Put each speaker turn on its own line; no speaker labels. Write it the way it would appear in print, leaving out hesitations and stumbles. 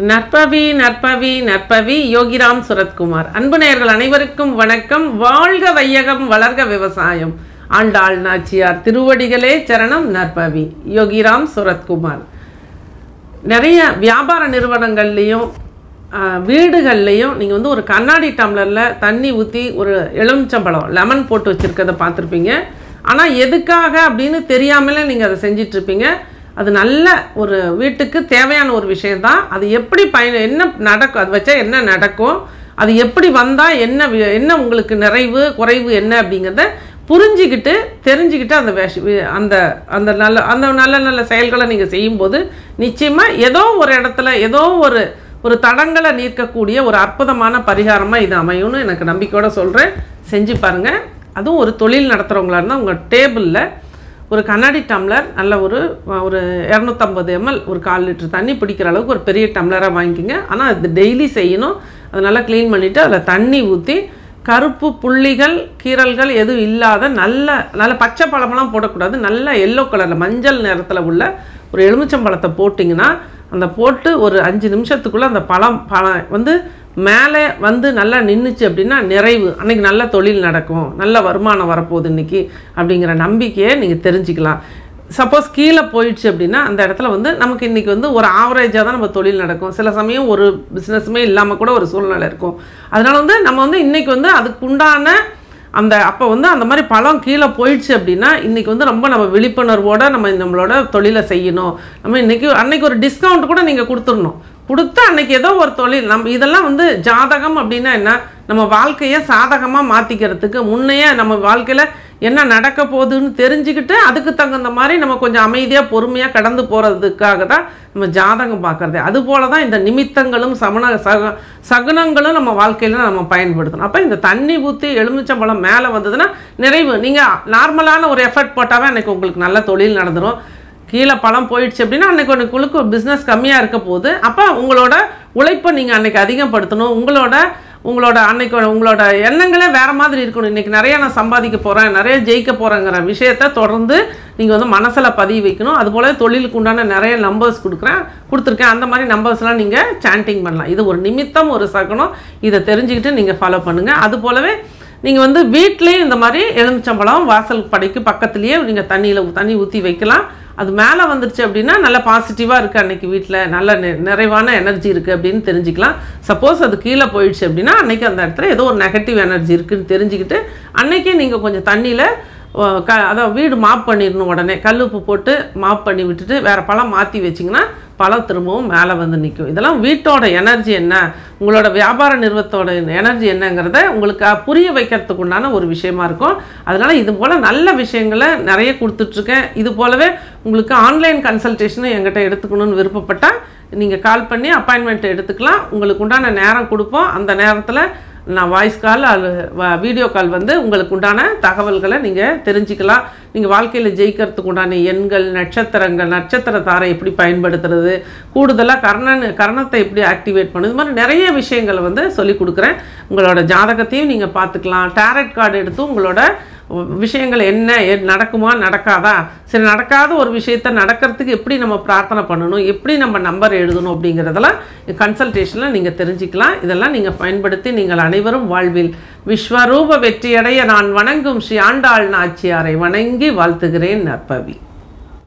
நற்பவி நற்பவி நற்பவி யோகிராம் சுரத்குமார். அன்பு நேயர்கள் அனைவருக்கும் வணக்கம். வாழ்க வையகம் வளர்க விவசாயம். ஆண்டாள் நாச்சியார் திருவடிகளே சரணம். நற்பவி யோகிராம் சுரத்குமார். நிறைய வியாபார நிறுவனங்கள்லேயும் வீடுகள்லேயும் நீங்கள் வந்து ஒரு கண்ணாடி டம்ளரில் தண்ணி ஊற்றி ஒரு எலுமிச்சம்பழம் லெமன் போட்டு வச்சுருக்கதை பார்த்துருப்பீங்க. ஆனால் எதுக்காக அப்படின்னு தெரியாமலே நீங்கள் அதை செஞ்சிட்ருப்பீங்க. அது நல்ல ஒரு வீட்டுக்கு தேவையான ஒரு விஷயந்தான். அது எப்படி என்ன நடக்கும், அது வச்சா என்ன நடக்கும், அது எப்படி வந்தால் என்ன உங்களுக்கு நிறைவு குறைவு என்ன அப்படிங்கிறத புரிஞ்சிக்கிட்டு தெரிஞ்சுக்கிட்டு அந்த அந்த நல்ல நல்ல செயல்களை நீங்கள் செய்யும்போது நிச்சயமாக ஏதோ ஒரு இடத்துல ஏதோ ஒரு தடங்களை நீக்கக்கூடிய ஒரு அற்புதமான பரிகாரமாக இது அமையும்னு எனக்கு நம்பிக்கையோடு சொல்கிறேன். செஞ்சு பாருங்கள். அதுவும் ஒரு தொழில் நடத்துகிறவங்களா இருந்தால் உங்கள் டேபிளில் ஒரு கண்ணாடி டம்ளர் நல்ல ஒரு 250 ml ஒரு 1/4 லிட்டர் தண்ணி பிடிக்கிற அளவுக்கு ஒரு பெரிய டம்ளராக வாங்கிக்கிங்க. ஆனால் அது டெய்லி செய்யணும். அதை நல்லா க்ளீன் பண்ணிவிட்டு அதில் தண்ணி ஊற்றி கருப்பு புள்ளிகள் கீரல்கள் எதுவும் இல்லாத நல்ல பச்சை பழமெல்லாம் போடக்கூடாது, நல்ல எல்லோ கலரில் மஞ்சள் நிறத்தில் உள்ள ஒரு எலுமிச்சம்பழத்தை போட்டிங்கன்னா அந்த போட்டு ஒரு 5 நிமிஷத்துக்குள்ளே அந்த பழம் வந்து மேலே வந்து நல்லா நின்றுச்சு அப்படின்னா நிறைவு, அன்றைக்கி நல்ல தொழில் நடக்கும், நல்ல வருமானம் வரப்போகுது இன்றைக்கி அப்படிங்கிற நம்பிக்கையை நீங்கள் தெரிஞ்சுக்கலாம். சப்போஸ் கீழே போயிடுச்சு அப்படின்னா அந்த இடத்துல வந்து நமக்கு இன்றைக்கி வந்து ஒரு ஆவரேஜாக தான் நம்ம தொழில் நடக்கும். சில சமயம் ஒரு பிஸ்னஸுமே இல்லாமல் கூட ஒரு சூழ்நிலை இருக்கும். அதனால் வந்து நம்ம வந்து இன்றைக்கி வந்து அதுக்குண்டான அப்போ வந்து அந்த மாதிரி பழம் கீழே போயிடுச்சு அப்படின்னா இன்றைக்கி வந்து ரொம்ப நம்ம விழிப்புணர்வோடு நம்மளோட தொழிலை செய்யணும். நம்ம அன்றைக்கி ஒரு டிஸ்கவுண்ட் கூட நீங்கள் கொடுத்துடணும். கொடுத்து அன்றைக்கி ஏதோ ஒரு தொழில் இதெல்லாம் வந்து ஜாதகம் அப்படின்னா என்ன, நம்ம வாழ்க்கையை சாதகமாக மாற்றிக்கிறதுக்கு முன்னையே நம்ம வாழ்க்கையில் என்ன நடக்க போகுதுன்னு தெரிஞ்சுக்கிட்டு அதுக்கு தகுந்த மாதிரி நம்ம கொஞ்சம் அமைதியாக பொறுமையாக கடந்து போகிறதுக்காக தான் நம்ம ஜாதகம் பார்க்குறது. அதுபோல தான் இந்த நிமித்தங்களும் சகுனங்களும் நம்ம வாழ்க்கையில் நம்ம பயன்படுத்தணும். அப்போ இந்த தண்ணி ஊற்றி எலுமிச்சம்பழம் மேலே வந்ததுன்னா நிறைவு. நீங்கள் நார்மலான ஒரு எஃபர்ட் போட்டாவே அன்றைக்கி உங்களுக்கு நல்ல தொழில் நடந்துடும். கீழே பழம் போயிடுச்சு அப்படின்னா அன்றைக்கி உங்களுக்கு பிஸ்னஸ் கம்மியாக இருக்க போகுது. அப்போ உங்களோட உழைப்பை நீங்கள் அன்றைக்கி அதிகப்படுத்தணும். உங்களோட அன்னைக்கு உங்களோட எண்ணங்களே வேறு மாதிரி இருக்கணும். இன்றைக்கி நிறைய நான் சம்பாதிக்க போகிறேன், நிறைய ஜெயிக்க போகிறேங்கிற விஷயத்தை தொடர்ந்து நீங்கள் வந்து மனசில் பதிவு வைக்கணும். அதுபோல் தொழிலுக்கு உண்டான நிறைய நம்பர்ஸ் கொடுத்துருக்கேன். அந்த மாதிரி நம்பர்ஸ்லாம் நீங்கள் சாண்டிங் பண்ணலாம். இது ஒரு நிமித்தம், ஒரு சகுனம். இதை தெரிஞ்சுக்கிட்டு நீங்கள் ஃபாலோ பண்ணுங்கள். அது போலவே நீங்கள் வந்து வீட்லேயும் இந்த மாதிரி எலுமிச்சம்பழம் வாசல் படைக்கு பக்கத்துலேயே நீங்கள் தண்ணி ஊற்றி வைக்கலாம். அது மேலே வந்துருச்சு அப்படின்னா நல்ல பாசிட்டிவாக இருக்குது, அன்றைக்கி வீட்டில் நல்ல நிறைவான எனர்ஜி இருக்குது அப்படின்னு தெரிஞ்சுக்கலாம். சப்போஸ் அது கீழே போயிடுச்சு அப்படின்னா அன்றைக்கி அந்த இடத்துல ஏதோ ஒரு நெகட்டிவ் எனர்ஜி இருக்குதுன்னு தெரிஞ்சுக்கிட்டு அன்றைக்கி நீங்கள் கொஞ்சம் தண்ணியில் அதான் வீடு மாப் பண்ணிடணும். உடனே கல்லுப்பு போட்டு மாப் பண்ணி விட்டுட்டு வேறு பழம் மாற்றி வச்சிங்கன்னா பழம் திரும்பவும் மேலே வந்து நிற்கும். இதெல்லாம் வீட்டோட எனர்ஜி என்ன, உங்களோட வியாபார நிறுவனத்தோட எனர்ஜி என்னங்கிறத உங்களுக்கு புரிய வைக்கிறதுக்கு உண்டான ஒரு விஷயமா இருக்கும். அதனால் இது போல் நல்ல விஷயங்களை நிறைய கொடுத்துட்ருக்கேன். இது போலவே உங்களுக்கு ஆன்லைன் கன்சல்டேஷனும் என்கிட்ட எடுத்துக்கணும்னு விருப்பப்பட்டால் நீங்கள் கால் பண்ணி அப்பாயின்மெண்ட் எடுத்துக்கலாம். உங்களுக்கு உண்டான நேரம் கொடுப்போம். அந்த நேரத்தில் நான் வாய்ஸ் கால் வீடியோ கால் வந்து உங்களுக்கு உண்டான தகவல்களை நீங்கள் தெரிஞ்சுக்கலாம். நீங்கள் வாழ்க்கையில் ஜெயிக்கிறதுக்கு உண்டான எண்கள், நட்சத்திர தாரை எப்படி பயன்படுத்துறது, கூடுதலாக கரணத்தை எப்படி ஆக்டிவேட் பண்ணுது, இது மாதிரி நிறைய விஷயங்களை வந்து சொல்லிக் கொடுக்குறேன். உங்களோட ஜாதகத்தையும் நீங்கள் பார்த்துக்கலாம். டேரட் கார்டு எடுத்து உங்களோட விஷயங்கள் என்ன நடக்குமா நடக்காதா, சரி நடக்காத ஒரு விஷயத்த நடக்கிறதுக்கு எப்படி நம்ம பிரார்த்தனை பண்ணணும், எப்படி நம்ம நம்பர் எழுதணும் அப்படிங்கிறதெல்லாம் கன்சல்டேஷனில் நீங்கள் தெரிஞ்சுக்கலாம். இதெல்லாம் நீங்கள் பயன்படுத்தி நீங்கள் அனைவரும் வாழ்வில் விஸ்வரூப வெற்றியடைய நான் வணங்கும் ஸ்ரீ ஆண்டாள் நாச்சியாரை வணங்கி வாழ்த்துகிறேன். நற்பவி.